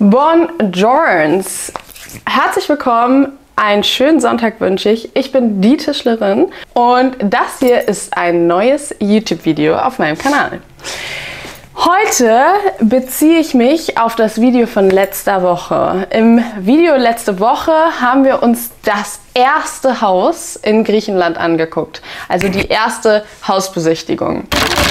Buongiorno! Herzlich willkommen, einen schönen Sonntag wünsche ich. Ich bin die Tischlerin und das hier ist ein neues YouTube-Video auf meinem Kanal. Heute beziehe ich mich auf das Video von letzter Woche. Im Video letzte Woche haben wir uns das erste Haus in Griechenland angeguckt, also die erste Hausbesichtigung.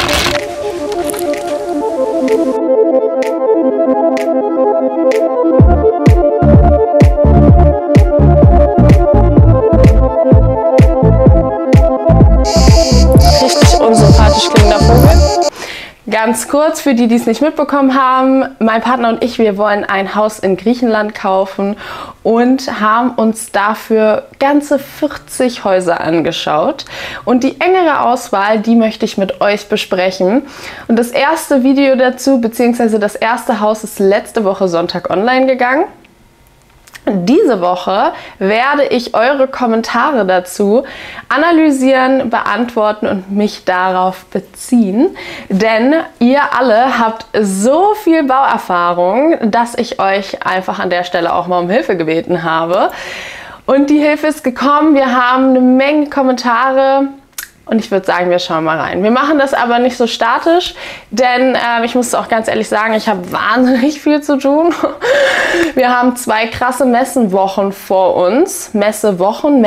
Richtig unsympathisch klingender Vogel. Ganz kurz für die, die es nicht mitbekommen haben, mein Partner und ich, wir wollen ein Haus in Griechenland kaufen und haben uns dafür ganze 40 Häuser angeschaut. Und die engere Auswahl, die möchte ich mit euch besprechen. Und das erste Video dazu, beziehungsweise das erste Haus ist letzte Woche Sonntag online gegangen. Diese Woche werde ich eure Kommentare dazu analysieren, beantworten und mich darauf beziehen, denn ihr alle habt so viel Bauerfahrung, dass ich euch einfach an der Stelle auch mal um Hilfe gebeten habe. Und die Hilfe ist gekommen, wir haben eine Menge Kommentare. Und ich würde sagen, wir schauen mal rein. Wir machen das aber nicht so statisch, denn ich muss auch ganz ehrlich sagen, ich habe wahnsinnig viel zu tun. Wir haben 2 krasse Messenwochen vor uns. Messewochen.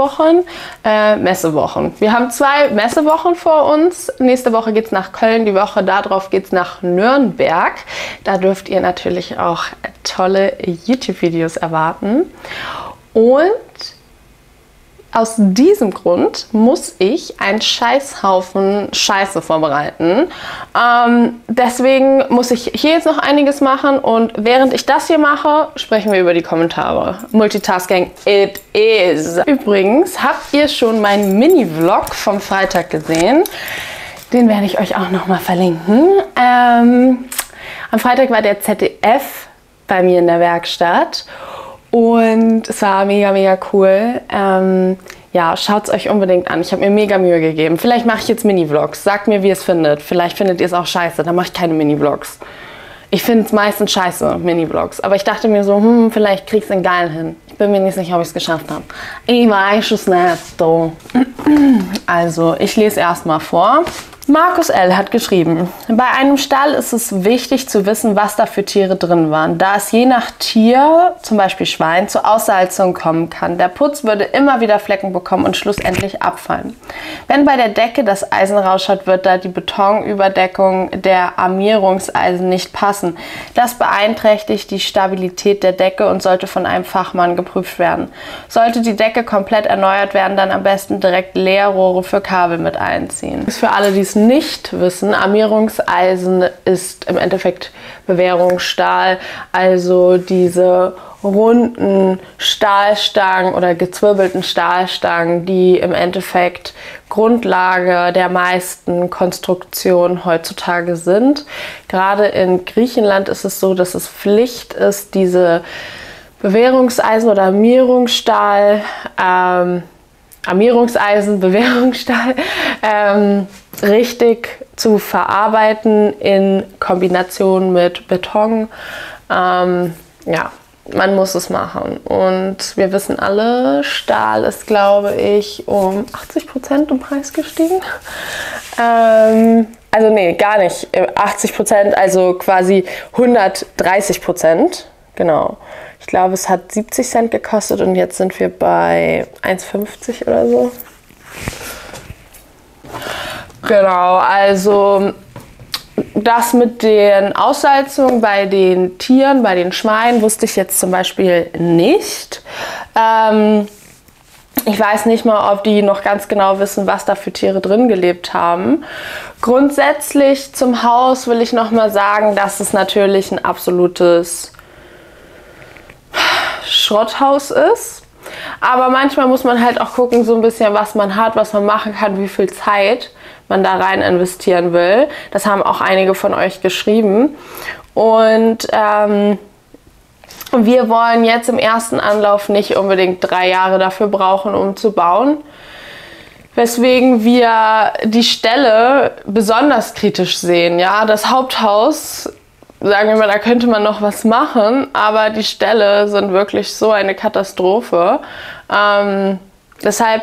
Wir haben 2 Messewochen vor uns. Nächste Woche geht es nach Köln, die Woche darauf geht es nach Nürnberg. Da dürft ihr natürlich auch tolle YouTube-Videos erwarten. Und aus diesem Grund muss ich einen Scheißhaufen Scheiße vorbereiten. Deswegen muss ich hier jetzt noch einiges machen und während ich das hier mache, sprechen wir über die Kommentare. Multitasking, it is. Übrigens, habt ihr schon meinen Mini-Vlog vom Freitag gesehen? Den werde ich euch auch nochmal verlinken. Am Freitag war der ZDF bei mir in der Werkstatt. Und es war mega, mega cool. Ja, schaut es euch unbedingt an. Ich habe mir mega Mühe gegeben. Vielleicht mache ich jetzt Mini-Vlogs. Sagt mir, wie ihr es findet. Vielleicht findet ihr es auch scheiße. Dann mache ich keine Mini-Vlogs. Ich finde es meistens scheiße, Mini-Vlogs. Aber ich dachte mir so, vielleicht krieg ich es in geil hin. Ich bin mir nicht sicher, ob ich es geschafft habe. Ich weiß es nicht. So. Also, ich lese erstmal vor. Markus L. hat geschrieben, bei einem Stall ist es wichtig zu wissen, was da für Tiere drin waren, da es je nach Tier, zum Beispiel Schwein, zur Aussalzung kommen kann. Der Putz würde immer wieder Flecken bekommen und schlussendlich abfallen. Wenn bei der Decke das Eisen rausschaut, wird da die Betonüberdeckung der Armierungseisen nicht passen. Das beeinträchtigt die Stabilität der Decke und sollte von einem Fachmann geprüft werden. Sollte die Decke komplett erneuert werden, dann am besten direkt Leerrohre für Kabel mit einziehen. Das ist für alle, die es nicht wissen, Armierungseisen ist im Endeffekt Bewährungsstahl, also diese runden Stahlstangen oder gezwirbelten Stahlstangen, die im Endeffekt Grundlage der meisten Konstruktionen heutzutage sind. Bewährungseisen, Griechenland ist es so, dass es Pflicht ist, diese Bewährungseisen oder Bewährungsstahl richtig zu verarbeiten in Kombination mit Beton. Ja, man muss es machen. Und wir wissen alle, Stahl ist, glaube ich, um 80% im Preis gestiegen. Also nee, gar nicht. 80%, also quasi 130%. Genau. Ich glaube, es hat 70 Cent gekostet und jetzt sind wir bei 1,50 oder so. Genau, also das mit den Aussalzungen bei den Tieren, bei den Schweinen, wusste ich jetzt zum Beispiel nicht. Ich weiß nicht mal, ob die noch ganz genau wissen, was da für Tiere drin gelebt haben. Grundsätzlich zum Haus will ich noch mal sagen, dass es natürlich ein absolutes Schrotthaus ist. Aber manchmal muss man halt auch gucken, so ein bisschen, was man hat, was man machen kann, wie viel Zeit man da rein investieren will. Das haben auch einige von euch geschrieben. Und wir wollen jetzt im ersten Anlauf nicht unbedingt 3 Jahre dafür brauchen, um zu bauen. Weswegen wir die Stelle besonders kritisch sehen. Ja, das Haupthaus sagen wir mal, da könnte man noch was machen, aber die Ställe sind wirklich so eine Katastrophe. Deshalb,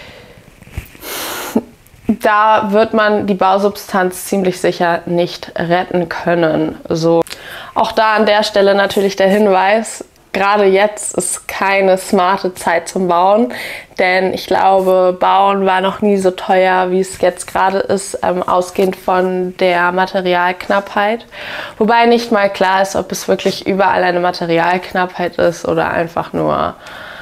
da wird man die Bausubstanz ziemlich sicher nicht retten können. So. Auch da an der Stelle natürlich der Hinweis, gerade jetzt ist keine smarte Zeit zum Bauen, denn ich glaube, Bauen war noch nie so teuer, wie es jetzt gerade ist, ausgehend von der Materialknappheit. Wobei nicht mal klar ist, ob es wirklich überall eine Materialknappheit ist oder einfach nur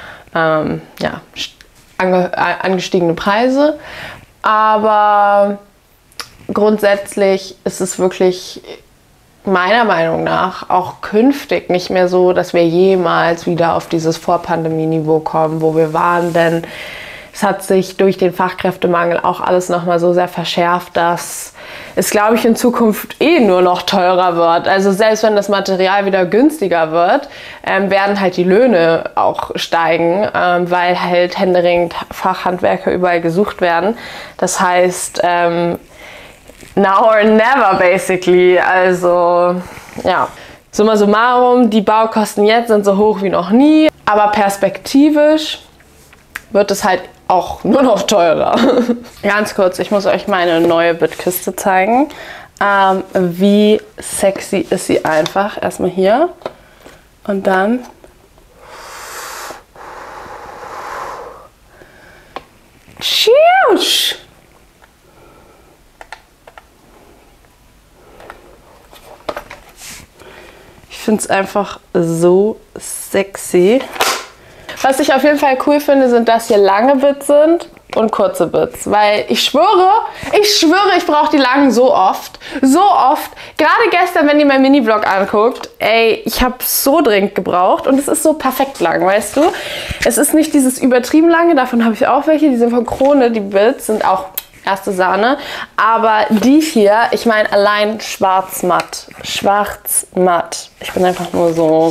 angestiegene Preise. Aber grundsätzlich ist es wirklich meiner Meinung nach auch künftig nicht mehr so, dass wir jemals wieder auf dieses Vorpandemie-Niveau kommen, wo wir waren, denn es hat sich durch den Fachkräftemangel auch alles nochmal so sehr verschärft, dass es, glaube ich, in Zukunft nur noch teurer wird. Also selbst wenn das Material wieder günstiger wird, werden halt die Löhne auch steigen, weil halt händeringend Fachhandwerker überall gesucht werden. Das heißt, now or never basically, also ja. Summa summarum, die Baukosten jetzt sind so hoch wie noch nie, aber perspektivisch wird es halt auch nur noch teurer. Ganz kurz, ich muss euch meine neue Bittkiste zeigen. Wie sexy ist sie einfach. Erstmal hier und dann Tschüss! Ich finde es einfach so sexy. Was ich auf jeden Fall cool finde, sind, dass hier lange Bits sind und kurze Bits. Weil ich schwöre, ich brauche die langen so oft. So oft. Gerade gestern, wenn ihr meinen Mini-Vlog anguckt, ey, ich habe so dringend gebraucht. Und es ist so perfekt lang, weißt du? Es ist nicht dieses übertrieben lange, davon habe ich auch welche. Die sind von Krone, die Bits sind auch erste Sahne. Aber die hier, ich meine allein schwarz-matt. Schwarz-matt. Ich bin einfach nur so...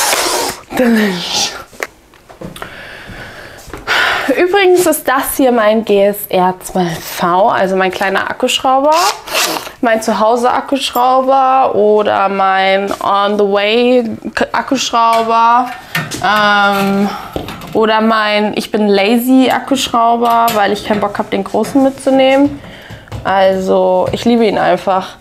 Übrigens ist das hier mein GSR 12V, also mein kleiner Akkuschrauber, mein Zuhause-Akkuschrauber oder mein On-the-Way-Akkuschrauber oder mein Ich bin lazy Akkuschrauber, weil ich keinen Bock habe, den großen mitzunehmen. Also ich liebe ihn einfach.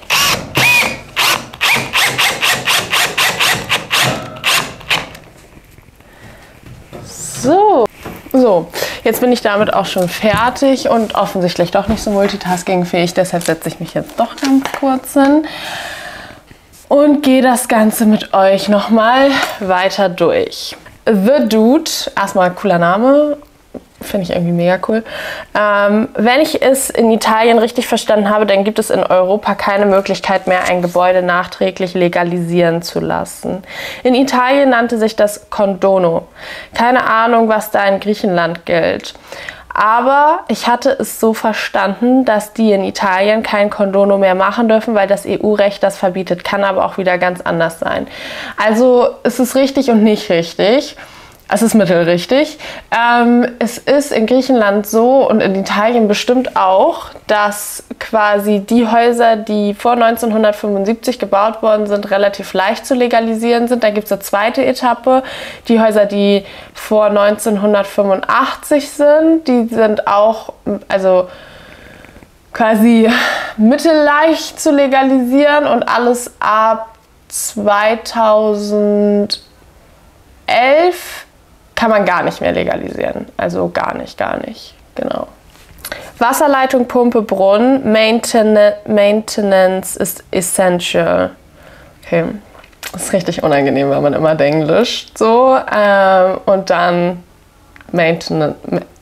So, jetzt bin ich damit auch schon fertig und offensichtlich doch nicht so multitaskingfähig, deshalb setze ich mich jetzt doch ganz kurz hin und gehe das Ganze mit euch nochmal weiter durch. The Dude, erstmal cooler Name, finde ich irgendwie mega cool. Wenn ich es in Italien richtig verstanden habe, dann gibt es in Europa keine Möglichkeit mehr, ein Gebäude nachträglich legalisieren zu lassen. In Italien nannte sich das Condono. Keine Ahnung, was da in Griechenland gilt. Aber ich hatte es so verstanden, dass die in Italien kein Condono mehr machen dürfen, weil das EU-Recht das verbietet. Kann aber auch wieder ganz anders sein. Also es ist richtig und nicht richtig. Es ist mittelrichtig. Es ist in Griechenland so und in Italien bestimmt auch, dass quasi die Häuser, die vor 1975 gebaut worden sind, relativ leicht zu legalisieren sind. Da gibt es eine zweite Etappe. Die Häuser, die vor 1985 sind, die sind auch also quasi mittelleicht zu legalisieren und alles ab 2011 kann man gar nicht mehr legalisieren. Also gar nicht, genau. Wasserleitung, Pumpe, Brunnen, Maintenance ist essential. Okay, das ist richtig unangenehm, wenn man immer Englisch so. Und dann Maintenance.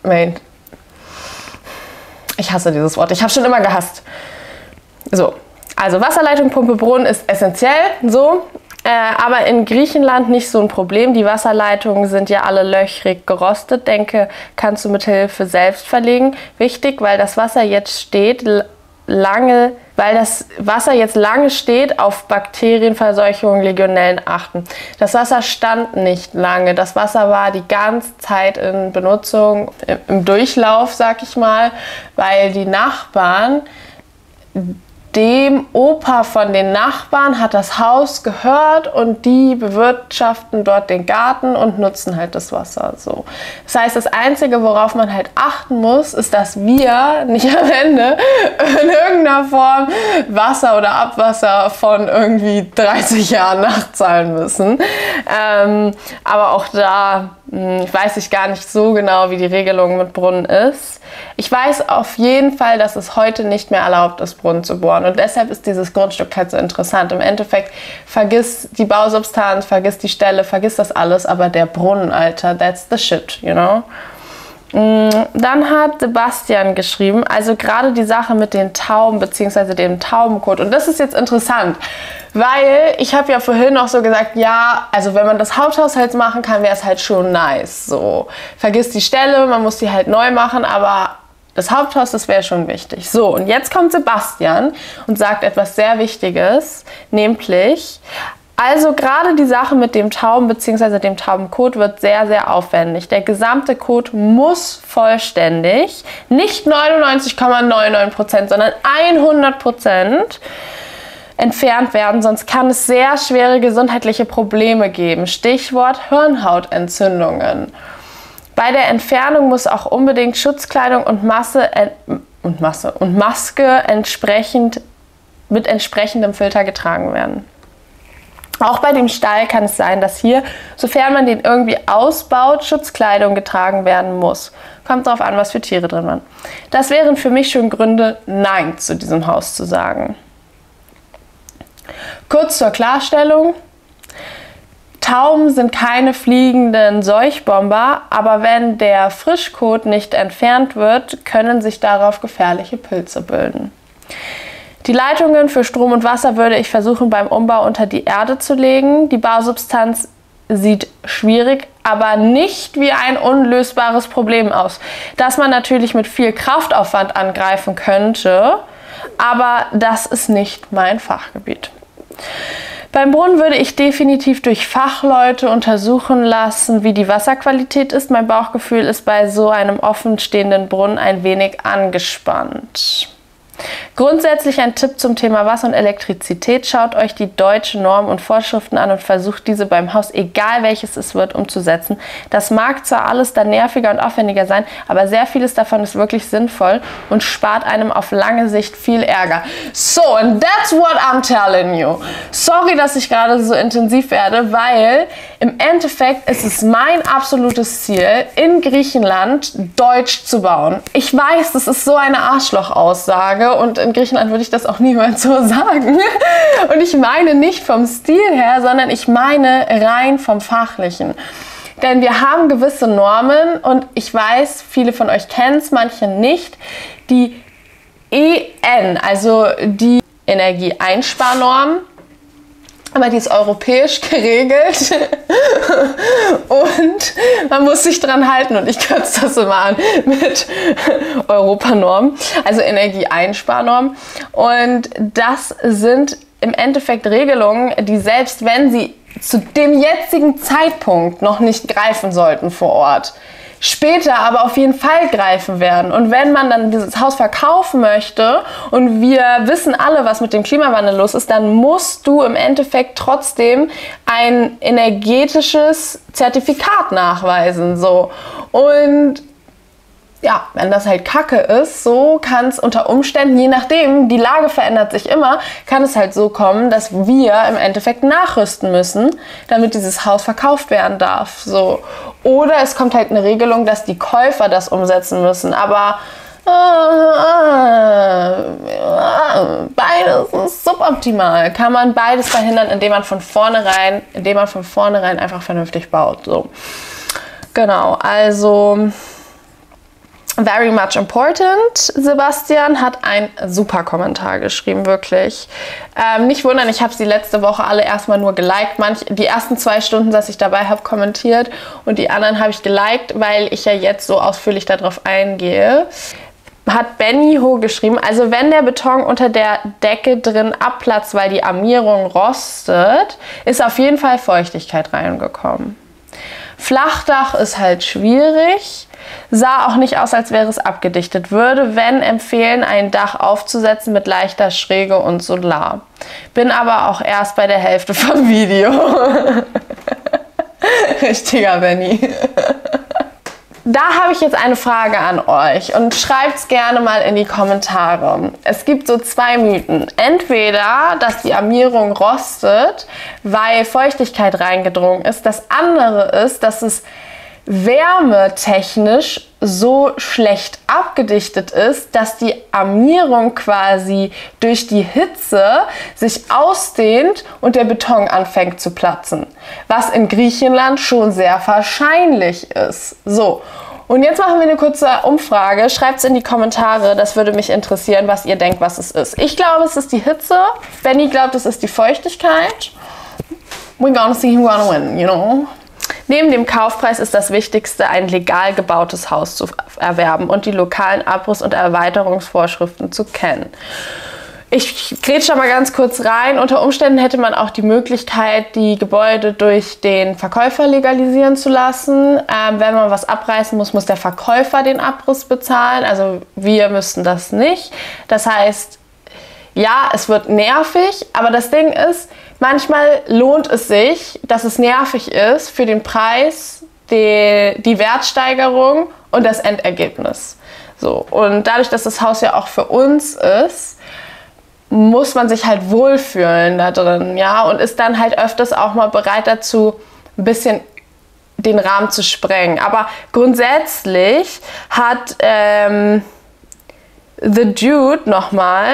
Ich hasse dieses Wort, ich habe schon immer gehasst. So, also Wasserleitung, Pumpe, Brunnen ist essentiell, so. Aber in Griechenland nicht so ein Problem. Die Wasserleitungen sind ja alle löchrig gerostet. Denke, kannst du mit Hilfe selbst verlegen. Wichtig, weil das Wasser jetzt lange steht, auf Bakterienverseuchungen, Legionellen achten. Das Wasser stand nicht lange. Das Wasser war die ganze Zeit in Benutzung, im Durchlauf, sag ich mal, weil die Nachbarn dem Opa von den Nachbarn hat das Haus gehört und die bewirtschaften dort den Garten und nutzen halt das Wasser. So. Das heißt, das Einzige, worauf man halt achten muss, ist, dass wir nicht am Ende in irgendeiner Form Wasser oder Abwasser von irgendwie 30 Jahren nachzahlen müssen. Aber auch da weiß ich gar nicht so genau, wie die Regelung mit Brunnen ist. Ich weiß auf jeden Fall, dass es heute nicht mehr erlaubt ist, Brunnen zu bohren. Und deshalb ist dieses Grundstück halt so interessant. Im Endeffekt, vergiss die Bausubstanz, vergiss die Stelle, vergiss das alles, aber der Brunnen, Alter, that's the shit, you know? Dann hat Sebastian geschrieben, also gerade die Sache mit den Tauben bzw. dem Taubenkot. Und das ist jetzt interessant, weil ich habe ja vorhin noch so gesagt, ja, also wenn man das Haupthaushalt machen kann, wäre es halt schon nice. So, vergiss die Stelle, man muss die halt neu machen, aber das Haupthaus, das wäre schon wichtig. So, und jetzt kommt Sebastian und sagt etwas sehr Wichtiges, nämlich, also gerade die Sache mit dem Tauben bzw. dem Taubenkot wird sehr, sehr aufwendig. Der gesamte Kot muss vollständig, nicht 99,99%, sondern 100% entfernt werden, sonst kann es sehr schwere gesundheitliche Probleme geben. Stichwort Hirnhautentzündungen. Bei der Entfernung muss auch unbedingt Schutzkleidung und Maske mit entsprechendem Filter getragen werden. Auch bei dem Stall kann es sein, dass hier, sofern man den irgendwie ausbaut, Schutzkleidung getragen werden muss. Kommt darauf an, was für Tiere drin waren. Das wären für mich schon Gründe, Nein zu diesem Haus zu sagen. Kurz zur Klarstellung. Tauben sind keine fliegenden Seuchbomber, aber wenn der Frischkot nicht entfernt wird, können sich darauf gefährliche Pilze bilden. Die Leitungen für Strom und Wasser würde ich versuchen, beim Umbau unter die Erde zu legen. Die Bausubstanz sieht schwierig, aber nicht wie ein unlösbares Problem aus, das man natürlich mit viel Kraftaufwand angreifen könnte, aber das ist nicht mein Fachgebiet. Beim Brunnen würde ich definitiv durch Fachleute untersuchen lassen, wie die Wasserqualität ist. Mein Bauchgefühl ist bei so einem offenstehenden Brunnen ein wenig angespannt. Grundsätzlich ein Tipp zum Thema Wasser und Elektrizität. Schaut euch die deutschen Normen und Vorschriften an und versucht diese beim Haus, egal welches es wird, umzusetzen. Das mag zwar alles dann nerviger und aufwendiger sein, aber sehr vieles davon ist wirklich sinnvoll und spart einem auf lange Sicht viel Ärger. So, and that's what I'm telling you. Sorry, dass ich gerade so intensiv werde, weil im Endeffekt ist es mein absolutes Ziel, in Griechenland Deutsch zu bauen. Ich weiß, das ist so eine Arschloch-Aussage und in Griechenland würde ich das auch niemals so sagen. Und ich meine nicht vom Stil her, sondern ich meine rein vom Fachlichen. Denn wir haben gewisse Normen und ich weiß, viele von euch kennen es, manche nicht. Die EN, also die Energieeinsparnorm, aber die ist europäisch geregelt und man muss sich dran halten und ich kürze das immer an mit Europanorm, also Energieeinsparnorm. Und das sind im Endeffekt Regelungen, die selbst wenn sie zu dem jetzigen Zeitpunkt noch nicht greifen sollten vor Ort, später aber auf jeden Fall greifen werden. Und wenn man dann dieses Haus verkaufen möchte und wir wissen alle, was mit dem Klimawandel los ist, dann musst du im Endeffekt trotzdem ein energetisches Zertifikat nachweisen. So. Und ja, wenn das halt Kacke ist, so kann es unter Umständen, je nachdem, die Lage verändert sich immer, kann es halt so kommen, dass wir im Endeffekt nachrüsten müssen, damit dieses Haus verkauft werden darf. So. Oder es kommt halt eine Regelung, dass die Käufer das umsetzen müssen. Aber beides ist suboptimal. Kann man beides verhindern, indem man von vornherein einfach vernünftig baut. So. Genau, also very much important. Sebastian hat einen super Kommentar geschrieben, wirklich. Nicht wundern, ich habe sie letzte Woche alle erstmal nur geliked. Die ersten 2 Stunden, dass ich dabei habe, kommentiert und die anderen habe ich geliked, weil ich ja jetzt so ausführlich darauf eingehe. Hat Benny Ho geschrieben, also wenn der Beton unter der Decke drin abplatzt, weil die Armierung rostet, ist auf jeden Fall Feuchtigkeit reingekommen. Flachdach ist halt schwierig. Sah auch nicht aus, als wäre es abgedichtet. Würde, wenn, empfehlen, ein Dach aufzusetzen mit leichter Schräge und Solar. Bin aber auch erst bei der Hälfte vom Video. Richtiger Benny. Da habe ich jetzt eine Frage an euch und schreibt es gerne mal in die Kommentare. Es gibt so zwei Mythen. Entweder, dass die Armierung rostet, weil Feuchtigkeit reingedrungen ist. Das andere ist, dass es wärmetechnisch so schlecht abgedichtet ist, dass die Armierung quasi durch die Hitze sich ausdehnt und der Beton anfängt zu platzen. Was in Griechenland schon sehr wahrscheinlich ist. So, und jetzt machen wir eine kurze Umfrage. Schreibt es in die Kommentare, das würde mich interessieren, was ihr denkt, was es ist. Ich glaube, es ist die Hitze. Benny glaubt, es ist die Feuchtigkeit. We're gonna see who's gonna win, you know? Neben dem Kaufpreis ist das Wichtigste, ein legal gebautes Haus zu erwerben und die lokalen Abriss- und Erweiterungsvorschriften zu kennen. Ich grätsche da mal ganz kurz rein. Unter Umständen hätte man auch die Möglichkeit, die Gebäude durch den Verkäufer legalisieren zu lassen. Wenn man was abreißen muss, muss der Verkäufer den Abriss bezahlen. Also wir müssten das nicht. Das heißt, ja, es wird nervig, aber das Ding ist, manchmal lohnt es sich, dass es nervig ist für den Preis, die Wertsteigerung und das Endergebnis. So. Und dadurch, dass das Haus ja auch für uns ist, muss man sich halt wohlfühlen da drin, ja, und ist dann halt öfters auch mal bereit dazu, ein bisschen den Rahmen zu sprengen. Aber grundsätzlich hat The Dude nochmal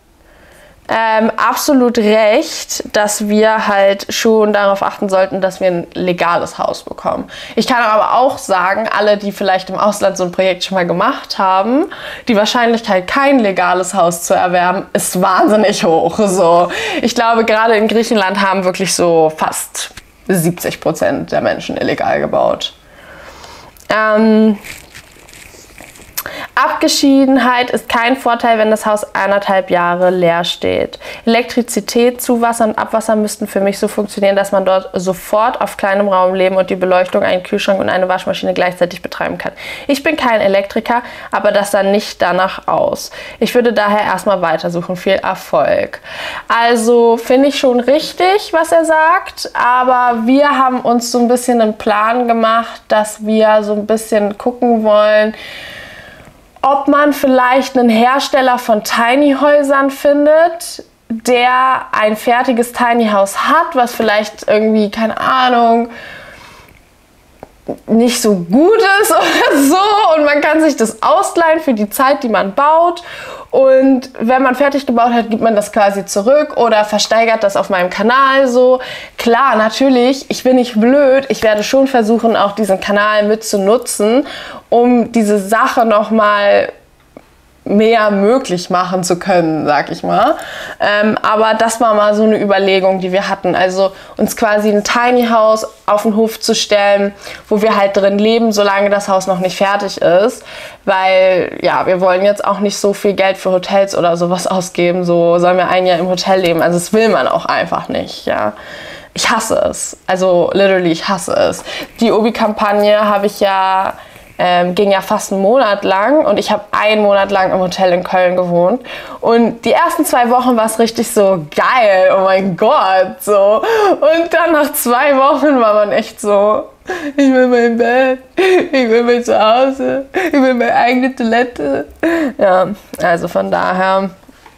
absolut recht, dass wir halt schon darauf achten sollten, dass wir ein legales Haus bekommen. Ich kann aber auch sagen, alle, die vielleicht im Ausland so ein Projekt schon mal gemacht haben, die Wahrscheinlichkeit, kein legales Haus zu erwerben, ist wahnsinnig hoch. So. Ich glaube, gerade in Griechenland haben wirklich so fast 70% der Menschen illegal gebaut. Abgeschiedenheit ist kein Vorteil, wenn das Haus 1,5 Jahre leer steht. Elektrizität, Zuwasser und Abwasser müssten für mich so funktionieren, dass man dort sofort auf kleinem Raum leben und die Beleuchtung, einen Kühlschrank und eine Waschmaschine gleichzeitig betreiben kann. Ich bin kein Elektriker, aber das sah nicht danach aus. Ich würde daher erstmal weitersuchen. Viel Erfolg. Also finde ich schon richtig, was er sagt, aber wir haben uns so ein bisschen einen Plan gemacht, dass wir so ein bisschen gucken wollen, ob man vielleicht einen Hersteller von Tiny-Häusern findet, der ein fertiges Tiny House hat, was vielleicht irgendwie, keine Ahnung, nicht so gut ist oder so, und man kann sich das ausleihen für die Zeit, die man baut, und wenn man fertig gebaut hat, gibt man das quasi zurück oder versteigert das auf meinem Kanal so. Klar, natürlich, ich bin nicht blöd, ich werde schon versuchen, auch diesen Kanal mit zu nutzen, um diese Sache nochmal mehr möglich machen zu können, sag ich mal. Aber das war mal so eine Überlegung, die wir hatten. Also uns quasi ein Tiny House auf den Hof zu stellen, wo wir halt drin leben, solange das Haus noch nicht fertig ist. Weil, ja, wir wollen jetzt auch nicht so viel Geld für Hotels oder sowas ausgeben. So sollen wir ein Jahr im Hotel leben. Also das will man auch einfach nicht, ja. Ich hasse es. Also literally, ich hasse es. Die Obi-Kampagne habe ich ja ging ja fast einen Monat lang, und ich habe einen Monat lang im Hotel in Köln gewohnt, und die ersten 2 Wochen war es richtig so geil, oh mein Gott, so, und dann nach 2 Wochen war man echt so, ich will mein Bett, ich will mein Zuhause, ich will meine eigene Toilette. Ja, also von daher,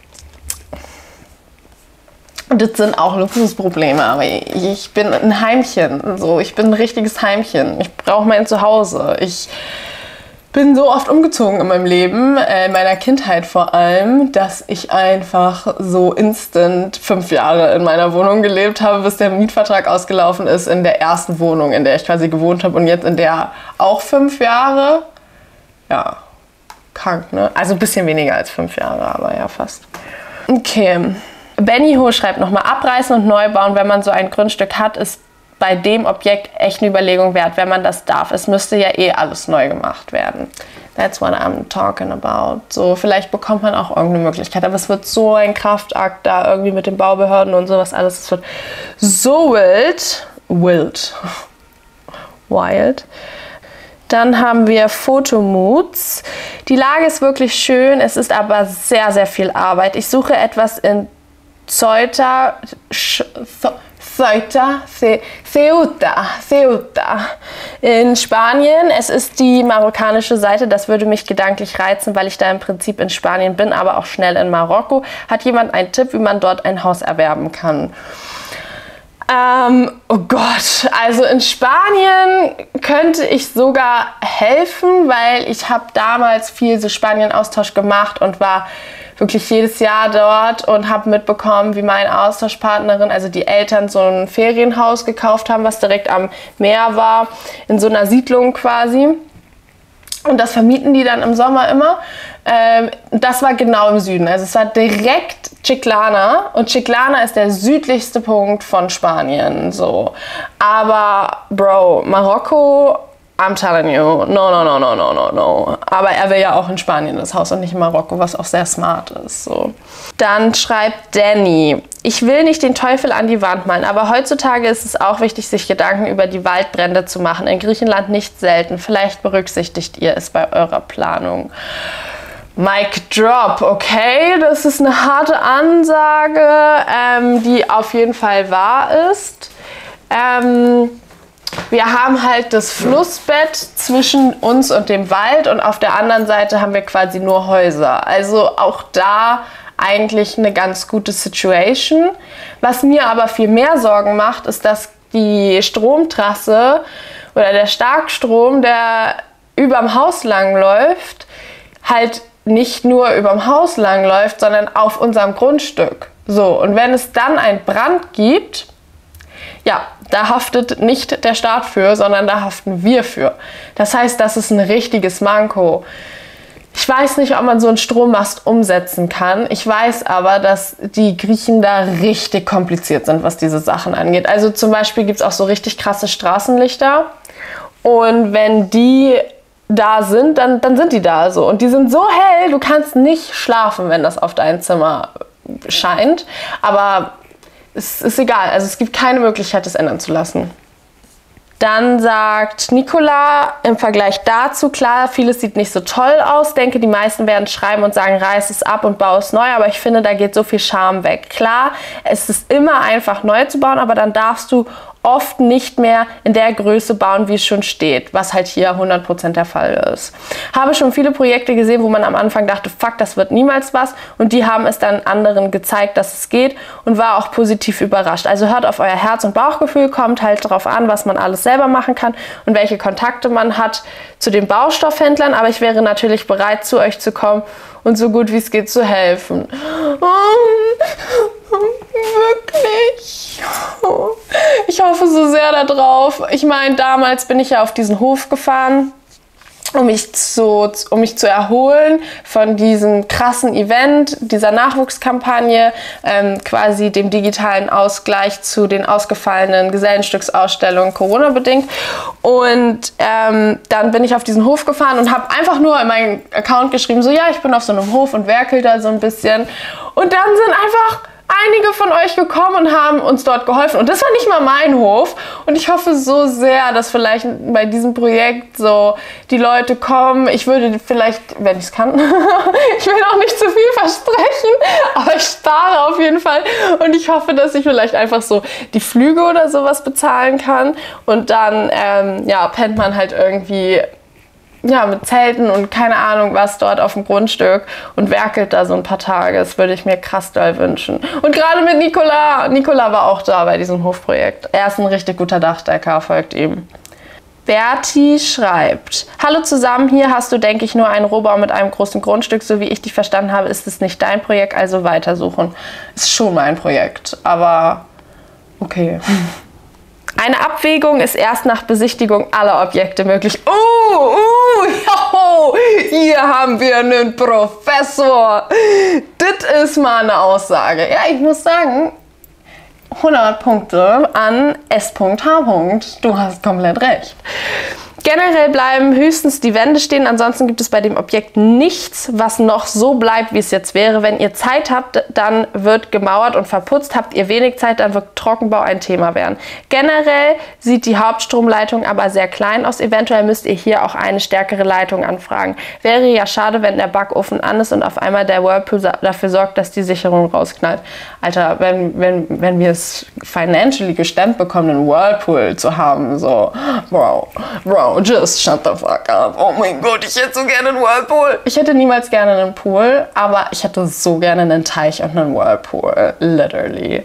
das sind auch Luxusprobleme, aber ich bin ein Heimchen, so. Ich bin ein richtiges Heimchen. Ich brauche mein Zuhause. Ich bin so oft umgezogen in meinem Leben, in meiner Kindheit vor allem, dass ich einfach so instant 5 Jahre in meiner Wohnung gelebt habe, bis der Mietvertrag ausgelaufen ist in der ersten Wohnung, in der ich quasi gewohnt habe, und jetzt in der auch 5 Jahre. Ja, krank, ne? Also ein bisschen weniger als 5 Jahre, aber ja, fast. Okay. Benny Ho schreibt nochmal, abreißen und neu bauen, wenn man so ein Grundstück hat, ist bei dem Objekt echt eine Überlegung wert, wenn man das darf. Es müsste ja eh alles neu gemacht werden. That's what I'm talking about. So, vielleicht bekommt man auch irgendeine Möglichkeit, aber es wird so ein Kraftakt da irgendwie mit den Baubehörden und sowas alles. Es wird so wild. Dann haben wir Fotomoods. Die Lage ist wirklich schön, es ist aber sehr, sehr viel Arbeit. Ich suche etwas in Ceuta in Spanien. Es ist die marokkanische Seite, das würde mich gedanklich reizen, weil ich da im Prinzip in Spanien bin, aber auch schnell in Marokko. Hat jemand einen Tipp, wie man dort ein Haus erwerben kann? Oh Gott, also in Spanien könnte ich sogar helfen, weil ich habe damals viel so Spanien-Austausch gemacht und war wirklich jedes Jahr dort und habe mitbekommen, wie meine Austauschpartnerin, also die Eltern, so ein Ferienhaus gekauft haben, was direkt am Meer war, in so einer Siedlung quasi. Und das vermieten die dann im Sommer immer. Das war genau im Süden. Also es war direkt Chiclana. Und Chiclana ist der südlichste Punkt von Spanien. So. Aber, Bro, Marokko, I'm telling you, no. Aber er will ja auch in Spanien das Haus und nicht in Marokko, was auch sehr smart ist. So. Dann schreibt Danny: Ich will nicht den Teufel an die Wand malen, aber heutzutage ist es auch wichtig, sich Gedanken über die Waldbrände zu machen. In Griechenland nicht selten. Vielleicht berücksichtigt ihr es bei eurer Planung. Mic drop, okay, das ist eine harte Ansage, die auf jeden Fall wahr ist. Wir haben halt das Flussbett zwischen uns und dem Wald und auf der anderen Seite haben wir quasi nur Häuser. Also auch da eigentlich eine ganz gute Situation. Was mir aber viel mehr Sorgen macht, ist, dass die Stromtrasse oder der Starkstrom, der überm Haus lang läuft, halt nicht nur überm Haus lang läuft, sondern auf unserem Grundstück. So, und wenn es dann einen Brand gibt, ja, da haftet nicht der Staat für, sondern da haften wir für. Das heißt, das ist ein richtiges Manko. Ich weiß nicht, ob man so einen Strommast umsetzen kann. Ich weiß aber, dass die Griechen da richtig kompliziert sind, was diese Sachen angeht. Also zum Beispiel gibt es auch so richtig krasse Straßenlichter. Und wenn die da sind, dann sind die da so. Und die sind so hell, du kannst nicht schlafen, wenn das auf dein Zimmer scheint. Aber es ist egal. Also es gibt keine Möglichkeit, das ändern zu lassen. Dann sagt Nicola im Vergleich dazu: Klar, vieles sieht nicht so toll aus. Denke, die meisten werden schreiben und sagen, reiß es ab und baue es neu. Aber ich finde, da geht so viel Charme weg. Klar, es ist immer einfach neu zu bauen, aber dann darfst du oft nicht mehr in der Größe bauen, wie es schon steht, was halt hier 100% der Fall ist. Habe schon viele Projekte gesehen, wo man am Anfang dachte, fuck, das wird niemals was, und die haben es dann anderen gezeigt, dass es geht, und war auch positiv überrascht. Also hört auf euer Herz und Bauchgefühl, kommt halt darauf an, was man alles selber machen kann und welche Kontakte man hat zu den Baustoffhändlern, aber ich wäre natürlich bereit, zu euch zu kommen und so gut wie es geht zu helfen. Wirklich? Ich hoffe so sehr darauf. Ich meine, damals bin ich ja auf diesen Hof gefahren, um mich zu erholen von diesem krassen Event, dieser Nachwuchskampagne, quasi dem digitalen Ausgleich zu den ausgefallenen Gesellenstücksausstellungen Corona-bedingt. Und dann bin ich auf diesen Hof gefahren und habe einfach nur in meinen Account geschrieben, so ja, ich bin auf so einem Hof und werkel da so ein bisschen. Und dann sind einfach einige von euch gekommen und haben uns dort geholfen. Und das war nicht mal mein Hof. Und ich hoffe so sehr, dass vielleicht bei diesem Projekt so die Leute kommen. Ich würde vielleicht, wenn ich es kann, ich will auch nicht zu viel versprechen, aber ich spare auf jeden Fall. Und ich hoffe, dass ich vielleicht einfach so die Flüge oder sowas bezahlen kann. Und dann ja, pennt man halt irgendwie mit Zelten und keine Ahnung was dort auf dem Grundstück und werkelt da so ein paar Tage. Das würde ich mir krass doll wünschen. Und gerade mit Nicola. Nicola war auch da bei diesem Hofprojekt. Er ist ein richtig guter Dachdecker, folgt ihm. Berti schreibt: Hallo zusammen, hier hast du, denke ich, nur einen Rohbau mit einem großen Grundstück. So wie ich dich verstanden habe, ist es nicht dein Projekt, also weitersuchen. Ist schon mein Projekt, aber okay. Eine Abwägung ist erst nach Besichtigung aller Objekte möglich. Hier haben wir einen Professor. Das ist mal eine Aussage. Ja, ich muss sagen, 100 Punkte an S.H. Du hast komplett recht. Generell bleiben höchstens die Wände stehen, ansonsten gibt es bei dem Objekt nichts, was noch so bleibt, wie es jetzt wäre. Wenn ihr Zeit habt, dann wird gemauert und verputzt. Habt ihr wenig Zeit, dann wird Trockenbau ein Thema werden. Generell sieht die Hauptstromleitung aber sehr klein aus. Eventuell müsst ihr hier auch eine stärkere Leitung anfragen. Wäre ja schade, wenn der Backofen an ist und auf einmal der Whirlpool dafür sorgt, dass die Sicherung rausknallt. Alter, wenn wir es financially gestemmt bekommen, einen Whirlpool zu haben, so, Bro, just shut the fuck up. Oh mein Gott, ich hätte so gerne einen Whirlpool. Ich hätte niemals gerne einen Pool, aber ich hätte so gerne einen Teich und einen Whirlpool. Literally.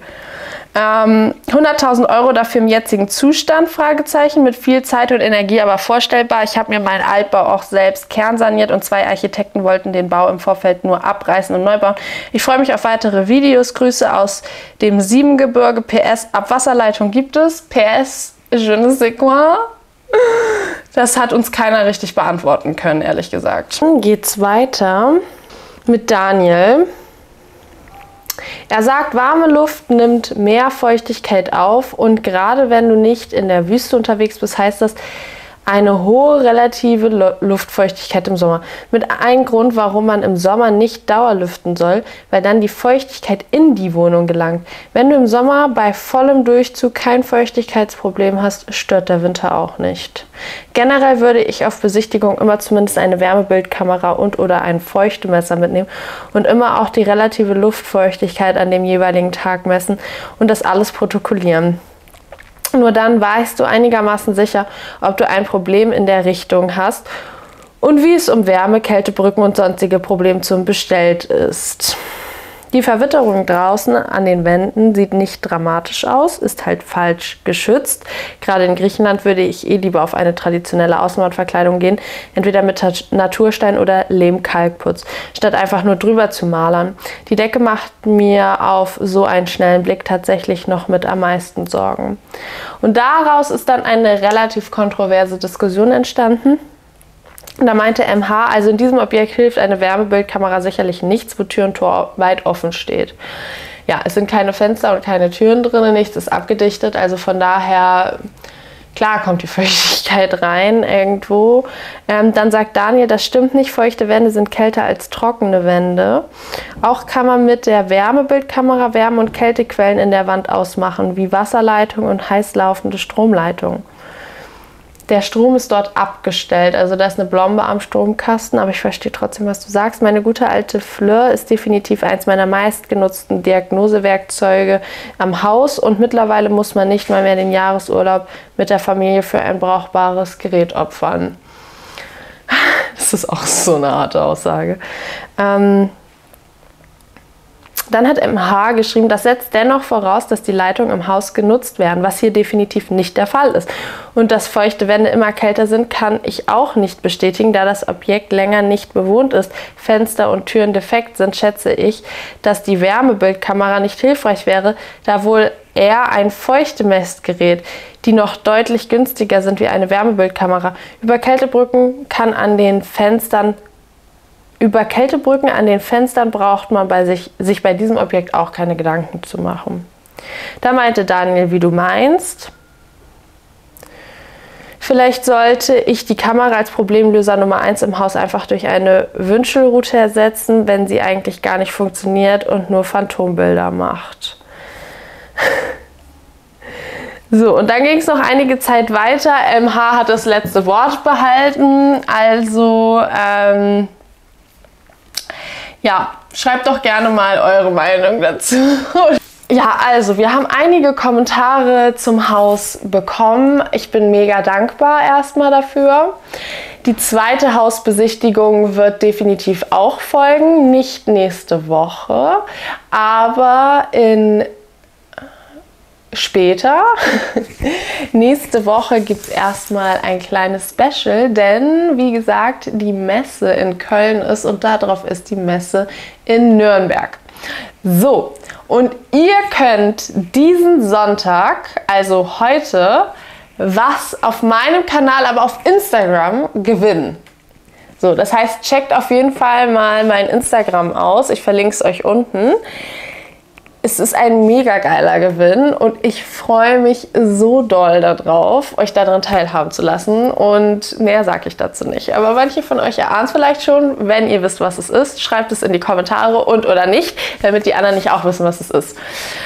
100.000 Euro dafür im jetzigen Zustand, Fragezeichen, mit viel Zeit und Energie, aber vorstellbar. Ich habe mir meinen Altbau auch selbst kernsaniert und 2 Architekten wollten den Bau im Vorfeld nur abreißen und neu bauen. Ich freue mich auf weitere Videos. Grüße aus dem Siebengebirge. PS, Abwasserleitung gibt es. PS, je ne sais quoi. Das hat uns keiner richtig beantworten können, ehrlich gesagt. Dann geht's weiter mit Daniel. Er sagt, warme Luft nimmt mehr Feuchtigkeit auf und gerade wenn du nicht in der Wüste unterwegs bist, heißt das eine hohe relative Luftfeuchtigkeit im Sommer. Mit einem Grund, warum man im Sommer nicht dauerlüften soll, weil dann die Feuchtigkeit in die Wohnung gelangt. Wenn du im Sommer bei vollem Durchzug kein Feuchtigkeitsproblem hast, stört der Winter auch nicht. Generell würde ich auf Besichtigung immer zumindest eine Wärmebildkamera und oder ein Feuchtemesser mitnehmen und immer auch die relative Luftfeuchtigkeit an dem jeweiligen Tag messen und das alles protokollieren. Nur dann weißt du einigermaßen sicher, ob du ein Problem in der Richtung hast und wie es um Wärme, Kältebrücken und sonstige Probleme bestellt ist. Die Verwitterung draußen an den Wänden sieht nicht dramatisch aus, ist halt falsch geschützt. Gerade in Griechenland würde ich lieber auf eine traditionelle Außenwandverkleidung gehen, entweder mit Naturstein oder Lehm-Kalkputz, statt einfach nur drüber zu malern. Die Decke macht mir auf so einen schnellen Blick tatsächlich noch mit am meisten Sorgen. Und daraus ist dann eine relativ kontroverse Diskussion entstanden. Da meinte MH, also in diesem Objekt hilft eine Wärmebildkamera sicherlich nichts, wo Tür und Tor weit offen steht. Ja, es sind keine Fenster und keine Türen drin, nichts ist abgedichtet, also von daher, klar kommt die Feuchtigkeit rein irgendwo. Dann sagt Daniel, das stimmt nicht, feuchte Wände sind kälter als trockene Wände. Auch kann man mit der Wärmebildkamera Wärme- und Kältequellen in der Wand ausmachen, wie Wasserleitung und heiß laufende Stromleitung. Der Strom ist dort abgestellt, also da ist eine Blombe am Stromkasten, aber ich verstehe trotzdem, was du sagst. Meine gute alte Fleur ist definitiv eins meiner meistgenutzten Diagnosewerkzeuge am Haus und mittlerweile muss man nicht mal mehr den Jahresurlaub mit der Familie für ein brauchbares Gerät opfern. Das ist auch so eine harte Aussage. Dann hat MH geschrieben, das setzt dennoch voraus, dass die Leitungen im Haus genutzt werden, was hier definitiv nicht der Fall ist. Und dass feuchte Wände immer kälter sind, kann ich auch nicht bestätigen, da das Objekt länger nicht bewohnt ist, Fenster und Türen defekt sind, schätze ich, dass die Wärmebildkamera nicht hilfreich wäre, da wohl eher ein Feuchtemessgerät, die noch deutlich günstiger sind wie eine Wärmebildkamera. Über Kältebrücken an den Fenstern braucht man sich bei diesem Objekt auch keine Gedanken zu machen. Da meinte Daniel, wie du meinst. Vielleicht sollte ich die Kamera als Problemlöser Nummer 1 im Haus einfach durch eine Wünschelrute ersetzen, wenn sie eigentlich gar nicht funktioniert und nur Phantombilder macht. So, und dann ging es noch einige Zeit weiter. MH hat das letzte Wort behalten, also ja, schreibt doch gerne mal eure Meinung dazu. Ja, also wir haben einige Kommentare zum Haus bekommen. Ich bin mega dankbar erstmal dafür. Die zweite Hausbesichtigung wird definitiv auch folgen. Nicht nächste Woche, aber später. Nächste Woche gibt es erstmal ein kleines Special, denn wie gesagt, die Messe in Köln ist und darauf ist die Messe in Nürnberg. So, und ihr könnt diesen Sonntag, also heute, was auf meinem Kanal, aber auf Instagram gewinnen. So, das heißt, checkt auf jeden Fall mal mein Instagram aus. Ich verlinke es euch unten. Es ist ein mega geiler Gewinn und ich freue mich so doll darauf, euch daran teilhaben zu lassen. Und mehr sage ich dazu nicht. Aber manche von euch erahnen es vielleicht schon. Wenn ihr wisst, was es ist, schreibt es in die Kommentare und oder nicht, damit die anderen nicht auch wissen, was es ist.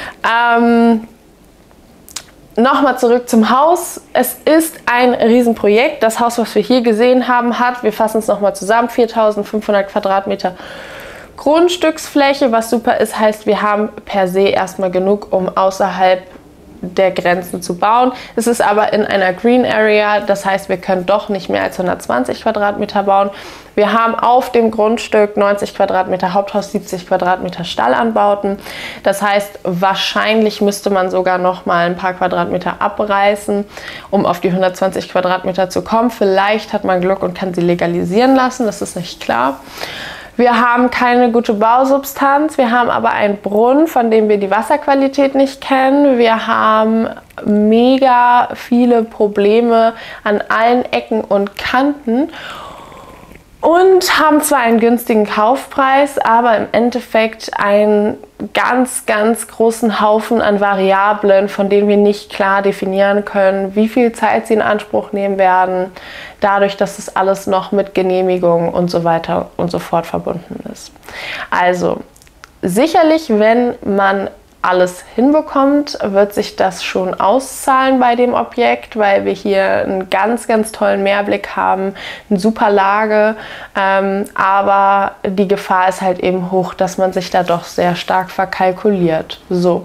Nochmal zurück zum Haus. Es ist ein Riesenprojekt. Das Haus, was wir hier gesehen haben, hat, wir fassen es nochmal zusammen, 4.500 Quadratmeter Grundstücksfläche, was super ist, heißt, wir haben per se erstmal genug, um außerhalb der Grenzen zu bauen. Es ist aber in einer Green Area, das heißt, wir können doch nicht mehr als 120 Quadratmeter bauen. Wir haben auf dem Grundstück 90 Quadratmeter Haupthaus, 70 Quadratmeter Stallanbauten. Das heißt, wahrscheinlich müsste man sogar noch mal ein paar Quadratmeter abreißen, um auf die 120 Quadratmeter zu kommen. Vielleicht hat man Glück und kann sie legalisieren lassen, das ist nicht klar. Wir haben keine gute Bausubstanz, wir haben aber einen Brunnen, von dem wir die Wasserqualität nicht kennen. Wir haben mega viele Probleme an allen Ecken und Kanten und haben zwar einen günstigen Kaufpreis, aber im Endeffekt einen ganz, ganz großen Haufen an Variablen, von denen wir nicht klar definieren können, wie viel Zeit sie in Anspruch nehmen werden, dadurch, dass es alles noch mit Genehmigungen und so weiter und so fort verbunden ist. Also sicherlich, wenn man alles hinbekommt, wird sich das schon auszahlen bei dem Objekt, weil wir hier einen ganz, ganz tollen Mehrblick haben, eine super Lage, aber die Gefahr ist halt eben hoch, dass man sich da doch sehr stark verkalkuliert. So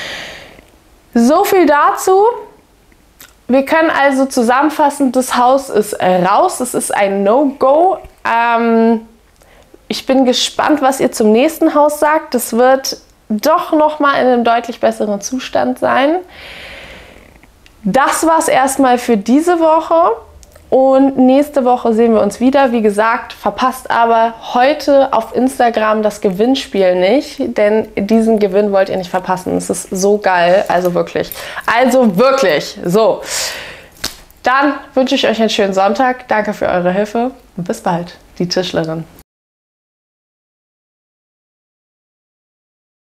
viel dazu. Wir können also zusammenfassen, das Haus ist raus, es ist ein No-Go. Ich bin gespannt, was ihr zum nächsten Haus sagt. Das wird doch noch mal in einem deutlich besseren Zustand sein. Das war es erstmal für diese Woche und nächste Woche sehen wir uns wieder. Wie gesagt, verpasst aber heute auf Instagram das Gewinnspiel nicht, denn diesen Gewinn wollt ihr nicht verpassen. Es ist so geil, also wirklich. So, dann wünsche ich euch einen schönen Sonntag. Danke für eure Hilfe und bis bald, die Tischlerin.